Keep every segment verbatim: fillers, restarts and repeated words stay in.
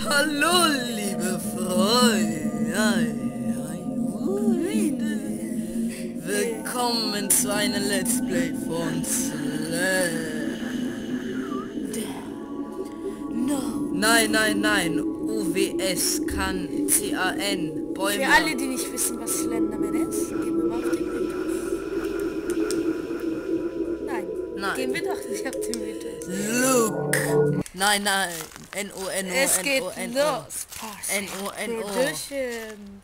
Hallo, liebe Freunde. Willkommen zu einem Let's Play von Slender. No. Nein, nein, nein. U W S kann C A N. Bäume. Für alle, die nicht wissen, was Slenderman ist, gehen wir mal auf den Mythos. Nein. Nein. Gehen wir doch nicht auf den Mythos. Luke. Nein, nein. N O N O Es N geht O N O. los. N O N O. Traditions.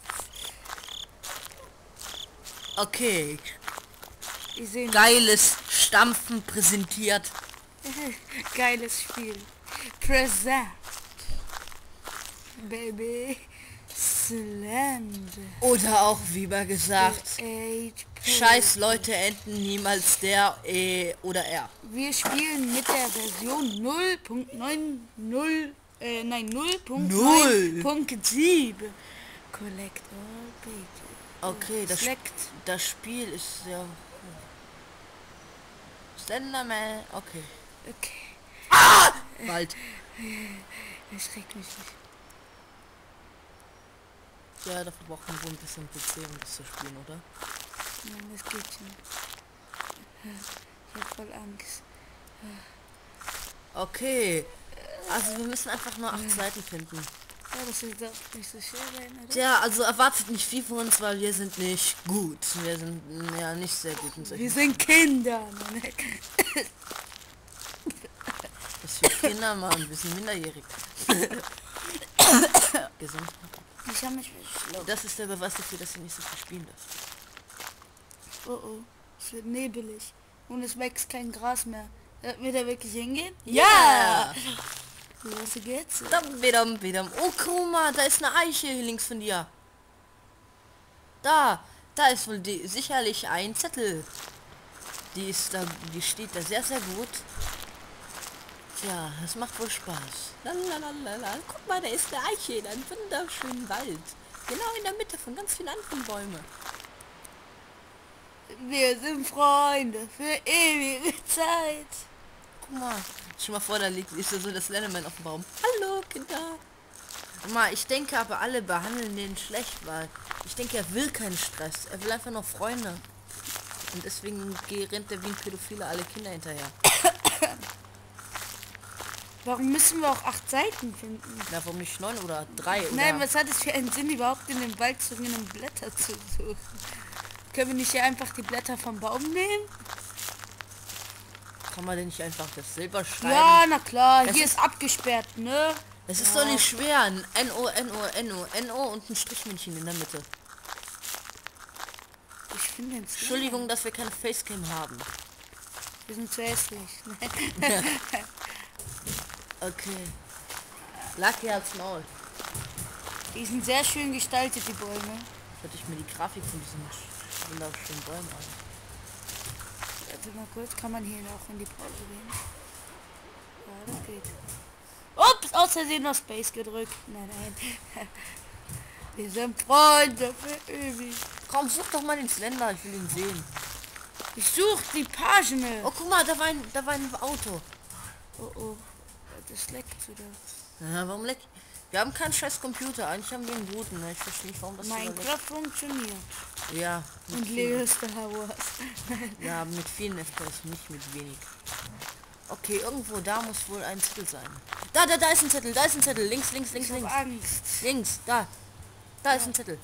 Okay. Wir sehen Geiles Stampfen präsentiert. geiles Spiel. Present. Baby. Slender. Oder auch, wie man gesagt, Age scheiß Leute enden niemals der E oder R. Wir spielen mit der Version null Punkt neunzig, äh, nein, null Punkt neun Punkt sieben. Collect all pages. Okay, das, Select. das Spiel ist sehr... Slenderman, okay. Okay. Ah! Bald. Erschreckt mich nicht. Ja, dafür braucht man wohl ein bisschen P C, um das zu spielen, oder? Nein, das geht schon. Ich hab voll Angst. Okay. Also wir müssen einfach nur acht Seiten finden. Ja, das wird doch nicht so schwer sein, oder? Ja, also erwartet nicht viel von uns, weil wir sind nicht gut. Wir sind ja nicht sehr gut in solchen... Wir sind Kinder, Mann. Was für Kinder, Mann. Wir sind minderjährig. Gesund. Ich hab mich verschluckt. Das ist der Beweis dafür, dass ihr nicht so viel spielen dürft. Oh oh, es wird nebelig. Und es wächst kein Gras mehr. Sollten wir da wirklich hingehen? Ja! Los geht's. Dam, bidam, bidam. Oh, guck mal, da ist eine Eiche hier links von dir. Da, da ist wohl die, sicherlich ein Zettel. Die ist da, die steht da sehr, sehr gut. Tja, das macht wohl Spaß. Lalalala. Guck mal, da ist eine Eiche in einem wunderschönen Wald. Genau in der Mitte von ganz vielen anderen Bäumen. Wir sind Freunde für ewige Zeit. Guck mal, stell mal vor, da liegt ist so das Slenderman auf dem Baum. Hallo, Kinder. Guck mal, ich denke aber alle behandeln den schlecht, weil ich denke, er will keinen Stress. Er will einfach nur Freunde. Und deswegen rennt er wie ein Pädophile alle Kinder hinterher. Warum müssen wir auch acht Seiten finden? Na, warum nicht neun oder drei? Oder? Nein, was hat es für einen Sinn, überhaupt in den Wald zu gehen, um Blätter zu suchen? Können wir nicht hier einfach die Blätter vom Baum nehmen? Kann man denn nicht einfach das Silber schreiben? Ja, na klar, Das hier ist- ist abgesperrt, ne? Es ist Ja. doch nicht schwer. N O, N O, N O, N O und ein Strichmännchen in der Mitte. Ich finde den Entschuldigung, dass wir keine Facecam haben. Wir sind zu hässlich. Okay. Lucky als Maul. Die sind sehr schön gestaltet, die Bäume. Hätte ich mir die Grafik von diesen wunderschönen Bäumen an. Warte mal kurz, kann man hier noch in die Pause gehen? Ja, das geht. Ups, aus Versehen noch Space gedrückt. Nein, nein. Wir sind Freunde für ewig. Komm, such doch mal den Slender, ich will ihn sehen. Ich suche die Pagen. Oh, guck mal, da war ein, da war ein Auto. Oh oh, das leckt wieder. Ja, warum leckt? Wir haben keinen scheiß Computer, eigentlich haben wir einen guten. Ne? Ich verstehe nicht, warum das so Minecraft funktioniert. leckt. Ja. mit Und viel- Leo Star Wars. Ja, mit vielen F P S, nicht mit wenig. Okay, irgendwo da muss wohl ein Zettel sein. Da, da, da ist ein Zettel, da ist ein Zettel. Links, links, links, Ich hab links. Angst. Links, da. Da ist ein Zettel.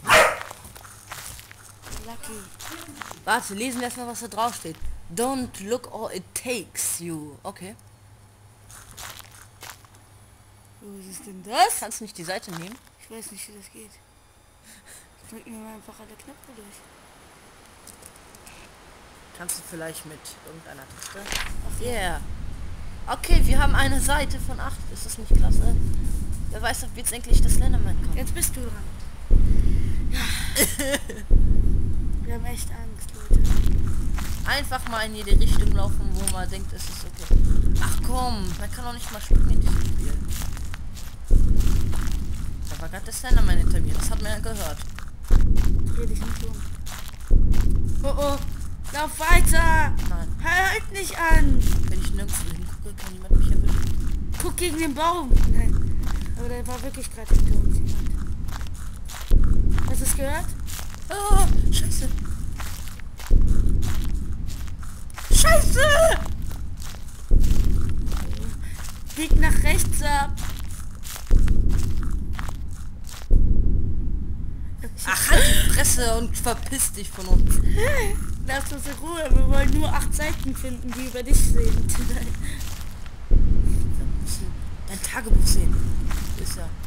Lucky. Warte, lesen wir erstmal, was da drauf steht. Don't look all it takes you. Okay. Was ist denn das? Kannst du nicht die Seite nehmen? Ich weiß nicht, wie das geht. Drücken wir mal einfach alle Knöpfe durch. Kannst du vielleicht mit irgendeiner Taste? Yeah. Okay, wir haben eine Seite von acht. Ist das nicht klasse? Wer weiß, ob jetzt endlich das Slenderman kommt. Jetzt bist du dran. Ja. Wir haben echt Angst, Leute. Einfach mal in jede Richtung laufen, wo man denkt, es ist okay. Ach komm, man kann auch nicht mal springen in diesem Spiel. Da war gerade der Slenderman hinter mir, das hat man ja gehört. Dreh dich nicht um. Oh oh, lauf weiter! Nein, Halt nicht an! wenn ich nirgendwo hingucke, kann niemand mich erwischen. Guck gegen den Baum! Nein. Aber der war wirklich gerade hinter uns jemand. Hast du es gehört? Oh, scheiße. Scheiße! Bieg nach rechts ab. Ach, halt die Fresse und verpiss dich von uns. Lass uns in Ruhe, wir wollen nur acht Seiten finden, die über dich sehen. Wir müssen dein Tagebuch sehen. Wo ist er?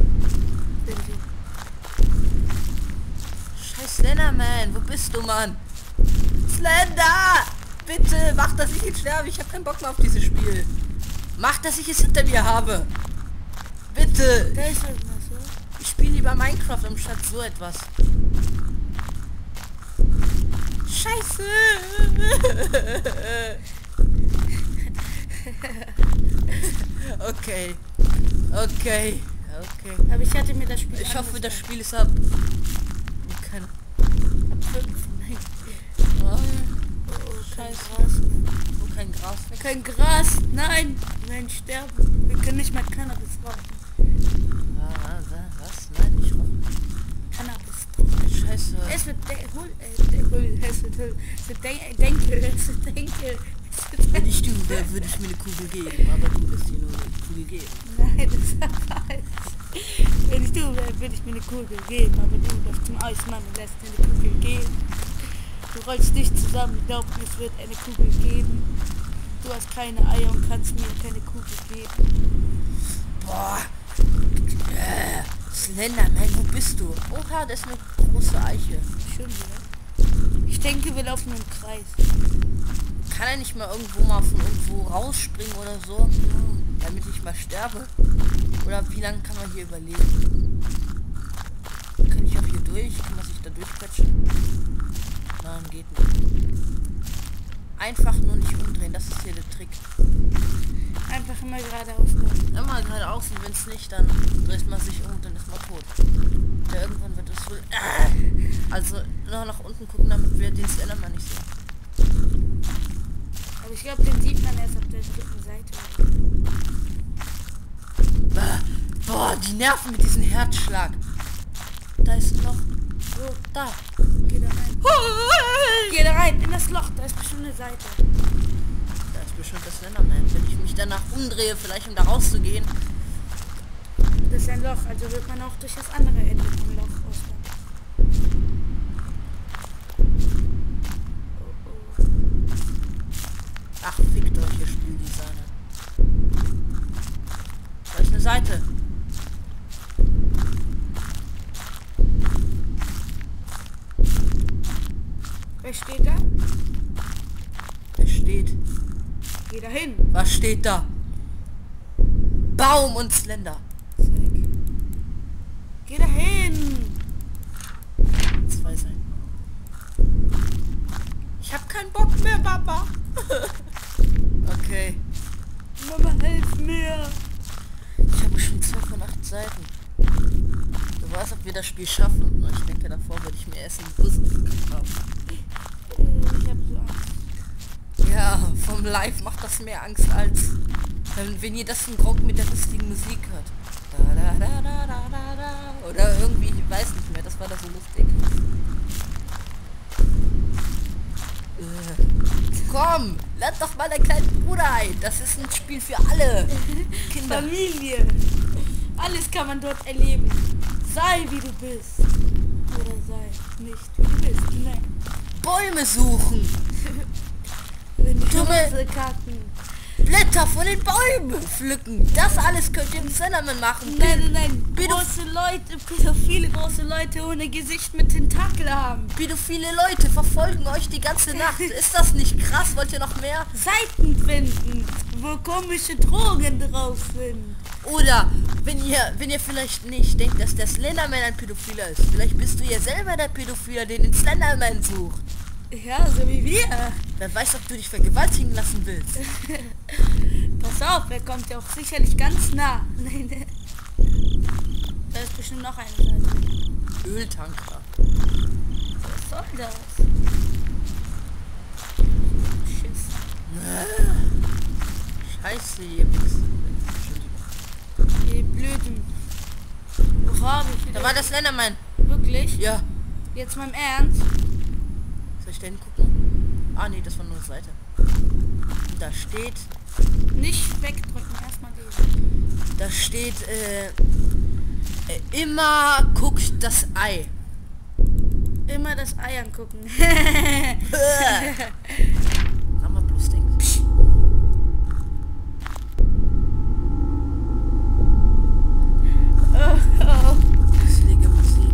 Scheiß Slenderman, wo bist du, Mann? Slender! Bitte, mach, dass ich jetzt sterbe. Ich habe keinen Bock mehr auf dieses Spiel. Mach, dass ich es hinter mir habe. Bitte. Da ist irgendwas, oder? Ich spiele lieber Minecraft anstatt so etwas. Scheiße. Okay. Okay. Okay. Aber ich hatte mir das Spiel Ich hoffe, angeschaut. das Spiel ist ab. Keine. Ab fünf. Nein. Oh, Oh, kein Scheiße. Gras. Wo kein Gras. Kein Gras. Nein. Nein, sterben. Wir können nicht mal Cannabis rauchen. Ah, was? Nein, nicht rum. Cannabis. Scheiße. Es wird de Hul, äh, de Hul, es wird Hul, es wird de Denkel, es wird Denkel. Es wird Wenn ich du wäre, würde ich mir eine Kugel geben, aber du wirst dir nur eine Kugel geben. Nein, das ist falsch. Wenn ich du wäre, würde ich mir eine Kugel geben, aber du läufst zum Eismann und lässt dir eine Kugel geben. Du rollst dich zusammen, glaubst mir, es wird eine Kugel geben. Du hast keine Eier und kannst mir keine Kugel geben. Boah. Äh, Slenderman, wo bist du? Oha, das ist eine große Eiche. Schön, oder? Ich denke, wir laufen im Kreis. Kann er nicht mal irgendwo mal von irgendwo rausspringen oder so? Damit ich mal sterbe? Oder wie lange kann man hier überleben? Kann ich auch hier durch? Kann man sich da durchquetschen? Nein, geht nicht. Einfach nur nicht umdrehen, das ist hier der Trick. Einfach immer geradeaus laufen. Immer geradeaus und wenn es nicht, dann dreht man sich um und dann ist man tot. Ja, irgendwann wird es wohl... Also nur nach unten gucken, damit wir den Slenderman nicht sehen. Aber ich glaube, den sieht man erst auf der dritten Seite. Bah, boah, die nerven mit diesem Herzschlag. Da ist noch... So, Da. geh da rein. Geh da rein, in das Loch, da ist bestimmt eine Seite. Da ist bestimmt das Slenderman. Wenn ich mich danach umdrehe, vielleicht um da rauszugehen. Das ist ein Loch, also wird man auch durch das andere Ende vom Loch auskommen. Oh, oh. Ach, fickt euch, ihr Spieldesigner. Da ist eine Seite. Wer steht da? Es steht... Geh da hin. Was steht da? Baum und Slender. Zeig. Geh da hin. Zwei sein. Ich hab keinen Bock mehr, Papa. Okay. Mama, hilf mir. Ich habe schon zwei von acht Seiten. Du weißt, ob wir das Spiel schaffen. Ich denke, davor würde ich mir erst einen Bus haben. Ich hab so Angst. Ja, vom Live macht das mehr Angst als wenn, wenn ihr das in Grock mit der lustigen Musik hört. Da, da, da, da, da, da, da. Oder irgendwie, ich weiß nicht mehr, das war da so lustig. Äh, komm, lad doch mal deinen kleinen Bruder ein. Das ist ein Spiel für alle Kinder. Familie. Alles kann man dort erleben. Sei wie du bist. Oder sei nicht wie du bist. Nein. Bäume suchen. Wenn die Tumme- Hose kacken. Blätter von den Bäumen pflücken. Das alles könnt ihr im Slenderman machen. Nein, nein, nein. Pädo- Große Leute, pädophile große Leute ohne Gesicht mit Tentakel haben. Pädophile Leute verfolgen euch die ganze Nacht. Ist das nicht krass? Wollt ihr noch mehr? Seiten finden, wo komische Drogen drauf sind. Oder wenn ihr, wenn ihr vielleicht nicht denkt, dass der Slenderman ein Pädophiler ist, vielleicht bist du ja selber der Pädophiler, den den Slenderman sucht. Ja, so wie wir. Wer weiß, ob du dich vergewaltigen lassen willst. Pass auf, er kommt ja auch sicherlich ganz nah. Nein, ne. Da ist bestimmt noch eine Seite. Öltanker. Was soll das? Schiss. Scheiße, ihr Wichs. Die blöden Da war das Slenderman. Wirklich? Ja. Jetzt mal im Ernst? Soll ich da hingucken? Ah nee, das war nur eine Seite. Und da steht... Nicht wegdrücken, erstmal lesen. Da steht, äh, äh, immer guckt das Ei. Immer das Ei angucken. Rammer plus denkt. Oh, oh. Gruselige Musik.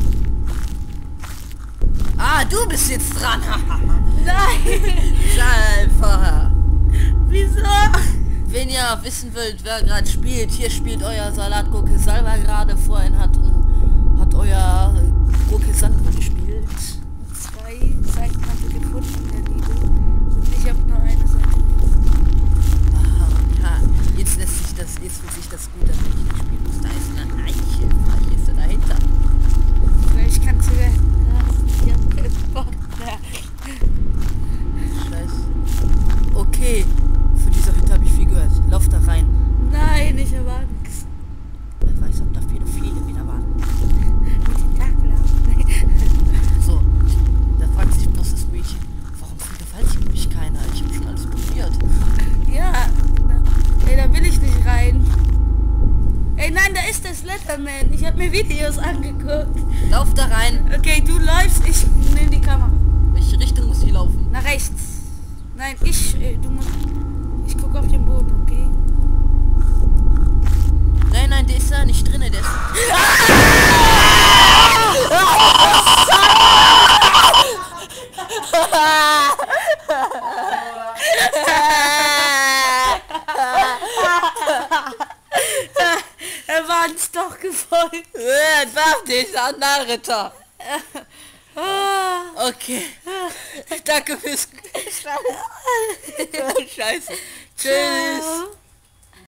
Ah, du bist jetzt dran. Nein! Einfach. Wieso? Wenn ihr wissen wollt, wer gerade spielt, hier spielt euer Salatgurke Salva gerade. Vorhin hat, hat euer Gurke Sandro gespielt. Zwei Seiten hat er gefunden, der Liebe. Und ich habe nur eine Seite. Ah, ja, jetzt lässt sich das, jetzt fühlt sich das gut an, wenn ich nicht spielen muss. Da ist eine Eiche. Vielleicht ist er dahinter. Vielleicht kannst du ja... Ich hab keinen Bock mehr. Scheiße. Okay. Von dieser Hütte habe ich viel gehört. Lauf da rein. Nein, ich habe Angst. Wer weiß, ob da Pädophile wieder waren. Mit den Tentakeln. So, da fragt sich bloß das Mädchen, warum vergewaltigt mich keiner? Ich habe schon alles probiert. Ja, na, ey, da will ich nicht rein. Ey, nein, da ist der Slenderman. Ich habe mir Videos angeguckt. Lauf da rein. Okay, du läufst, ich nehme die Kamera. Welche Richtung muss ich laufen? Nach rechts. Nein, ich, äh, du musst... Ich gucke auf den Boden, okay? Nein, nein, der ist da nicht drin, der ist... Er war uns doch gefolgt. War dieser Narritter. Okay. Danke fürs... Scheiße. Tschüss. Ciao.